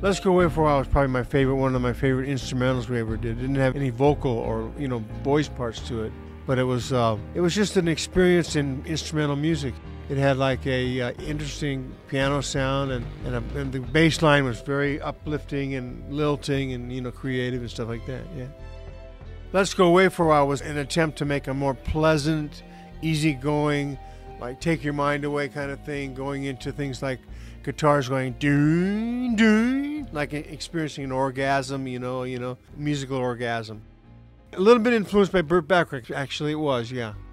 Let's Go Away for a While was probably one of my favorite instrumentals we ever did. It didn't have any vocal or voice parts to it, but it was just an experience in instrumental music. It had like a interesting piano sound, and the bass line was very uplifting and lilting and creative and stuff like that. Yeah. Let's Go Away for a While was an attempt to make a more pleasant, easygoing, like take your mind away kind of thing, going into things like guitars going doon doon, like experiencing an orgasm, musical orgasm. A little bit influenced by Burt Bacharach, actually it was, yeah.